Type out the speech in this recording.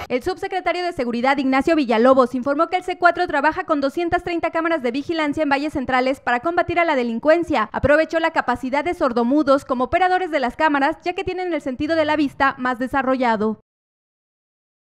El subsecretario de Seguridad, Ignacio Villalobos, informó que el C4 trabaja con 230 cámaras de vigilancia en valles centrales para combatir a la delincuencia. Aprovechó la capacidad de sordomudos como operadores de las cámaras, ya que tienen el sentido de la vista más desarrollado.